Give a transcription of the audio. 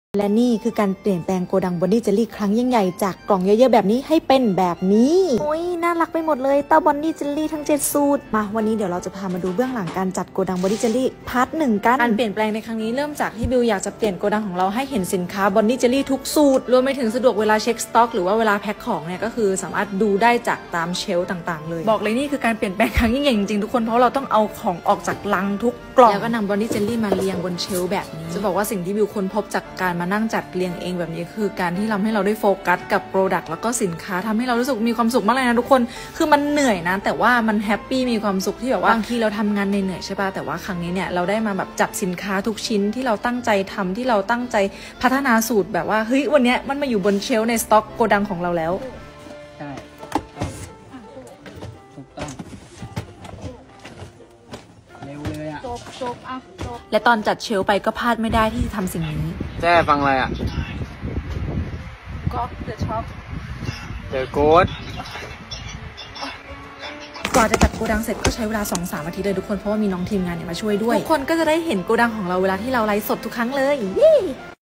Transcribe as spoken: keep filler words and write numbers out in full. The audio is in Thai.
และนี่คือการเปลี่ยนแปลงโกดังบอนนี่เจลลี่ครั้งยิ่งใหญ่จากกล่องเยอะๆแบบนี้ให้เป็นแบบนี้โอ้ยน่ารักไปหมดเลยเต้าบอนนี่เจลลี่ทั้งเจ็ดสูตรมาวันนี้เดี๋ยวเราจะพามาดูเบื้องหลังการจัดโกดังบอนนี่เจลลี่พาร์ทหนึ่งกันการเปลี่ยนแปลงในครั้งนี้เริ่มจากที่บิวอยากจะเปลี่ยนโกดังของเราให้เห็นสินค้าบอนนี่เจลลี่ทุกสูตรรวมไปถึงสะดวกเวลาเช็คสต็อกหรือว่าเวลาแพ็คของเนี่ยก็คือสามารถดูได้จากตามเชลฟ์ต่างๆเลยบอกเลยนี่คือการเปลี่ยนแปลงครั้งยิ่งใหญ่จริงๆทุกคนเพราะเราต้องเอาของออกจากลังทุกกล่องแล้วก็นำบอนนี่เจลลี่มาเรียงบนเชลฟ์แบบนี้จะบอกว่าสิ่งที่บิวค้นพบจากการมานั่งจัดเรียงเองแบบนี้คือการที่ทำให้เราได้โฟกัสกับโปรดักต์แล้วก็สินค้าทำให้เรารู้สึกมีความสุขมากเลยนะทุกคนคือมันเหนื่อยนะแต่ว่ามันแฮปปี้มีความสุขที่แบบว่าบางทีเราทำงานเหนื่อยใช่ป่ะแต่ว่าครั้งนี้เนี่ยเราได้มาแบบจับสินค้าทุกชิ้นที่เราตั้งใจทำที่เราตั้งใจพัฒนาสูตรแบบว่าเฮ้ยวันนี้มันมาอยู่บนเชลฟ์ในสต็อกโกดังของเราแล้วใช่ถูกต้องเร็วเลยอ่ะจบจบอ่ะจบและตอนจัดเชลฟ์ไปก็พลาดไม่ได้ที่จะทำสิ่งนี้แจ้ฟังอะไรอ่ะก็เดอะช็อปเดอะโกดกว่าจะจัดโกดังเสร็จก็ใช้เวลา สองถึงสาม อาทิตย์เลยทุกคนเพราะว่ามีน้องทีมงานเนี่ยมาช่วยด้วยทุกคนก็จะได้เห็นโกดังของเราเวลาที่เราไลฟ์สดทุกครั้งเลย